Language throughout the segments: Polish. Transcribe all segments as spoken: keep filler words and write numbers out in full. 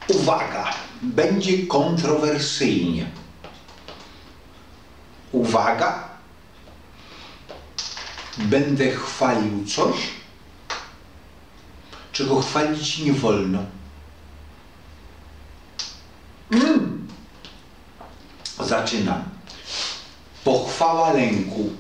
Uwaga, będzie kontrowersyjnie. Uwaga, będę chwalił coś, czego chwalić nie wolno. Mm. Zaczynam. Pochwała lęku.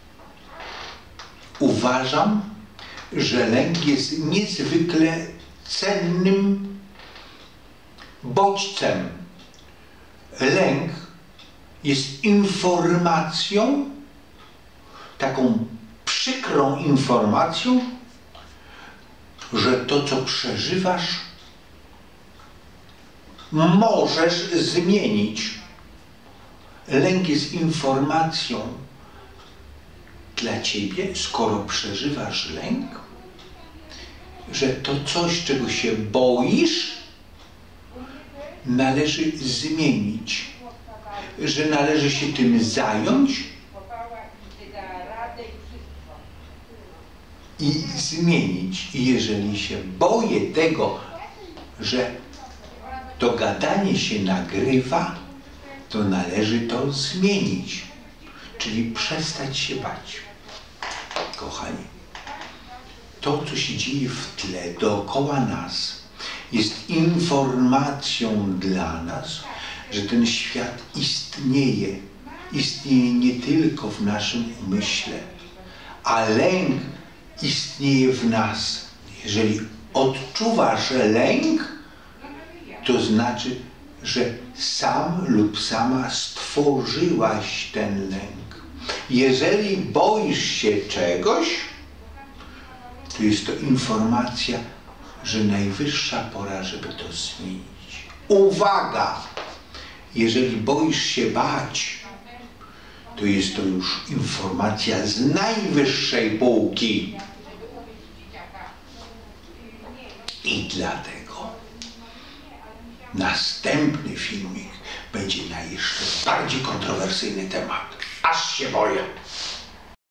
Uważam, że lęk jest niezwykle cennym bodźcem. Lęk jest informacją, taką przykrą informacją, że to, co przeżywasz, możesz zmienić. Lęk jest informacją dla ciebie, skoro przeżywasz lęk, że to coś, czego się boisz, należy zmienić, że należy się tym zająć i zmienić. I jeżeli się boję tego, że to gadanie się nagrywa, to należy to zmienić, czyli przestać się bać. Kochani, to, co się dzieje w tle, dookoła nas, jest informacją dla nas, że ten świat istnieje. Istnieje nie tylko w naszym umyśle, a lęk istnieje w nas. Jeżeli odczuwasz lęk, to znaczy, że sam lub sama stworzyłaś ten lęk. Jeżeli boisz się czegoś, to jest to informacja, że najwyższa pora, żeby to zmienić. Uwaga! Jeżeli boisz się bać, to jest to już informacja z najwyższej półki. I dlatego następny filmik będzie na jeszcze bardziej kontrowersyjny temat. Aż się boję.